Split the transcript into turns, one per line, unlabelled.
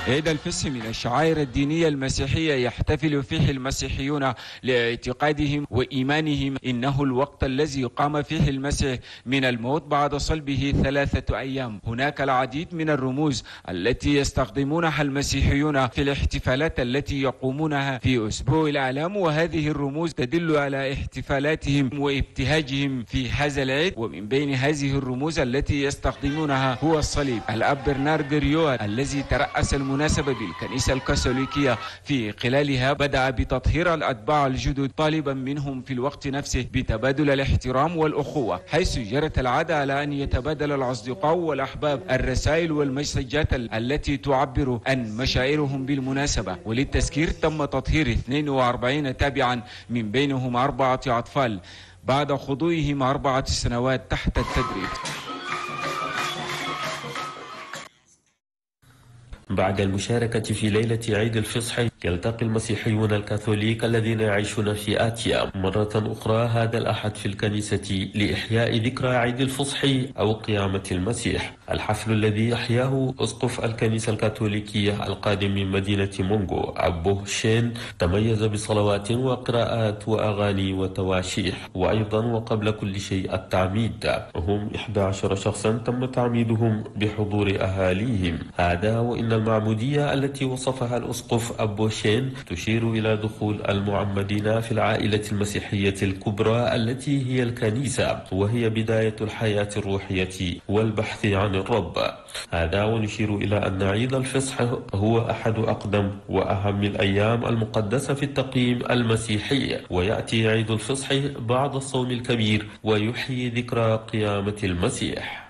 عيد الفصح من الشعائر الدينية المسيحية يحتفل فيه المسيحيون لاعتقادهم وإيمانهم إنه الوقت الذي قام فيه المسيح من الموت بعد صلبه 3 أيام. هناك العديد من الرموز التي يستخدمونها المسيحيون في الاحتفالات التي يقومونها في أسبوع الآلام، وهذه الرموز تدل على احتفالاتهم وابتهاجهم في هذا العيد. ومن بين هذه الرموز التي يستخدمونها هو الصليب. الأب برنارد ريو الذي ترأس المناسبة بالكنيسة الكاثوليكية في خلالها بدأ بتطهير الأتباع الجدد، طالبا منهم في الوقت نفسه بتبادل الاحترام والأخوة، حيث جرت العادة على أن يتبادل الأصدقاء والأحباب الرسائل والمسجات التي تعبر عن مشاعرهم بالمناسبة. وللتذكير تم تطهير 42 تابعا، من بينهم 4 أطفال بعد خضوعهم 4 سنوات تحت التدريب.
بعد المشاركة في ليلة عيد الفصح يلتقي المسيحيون الكاثوليك الذين يعيشون في آتيا مرة أخرى هذا الأحد في الكنيسة لإحياء ذكرى عيد الفصح أو قيامة المسيح. الحفل الذي أحياه أسقف الكنيسة الكاثوليكية القادم من مدينة مونغو أبو شين تميز بصلوات وقراءات وأغاني وتواشيح، وأيضا وقبل كل شيء التعميد. هم 11 شخصا تم تعميدهم بحضور أهاليهم. هذا وإن المعمودية التي وصفها الأسقف أبو شين تشير إلى دخول المعمدين في العائلة المسيحية الكبرى التي هي الكنيسة، وهي بداية الحياة الروحية والبحث عن الرب. هذا ونشير إلى أن عيد الفصح هو أحد أقدم وأهم الأيام المقدسة في التقويم المسيحي، ويأتي عيد الفصح بعد الصوم الكبير ويحيي ذكرى قيامة المسيح.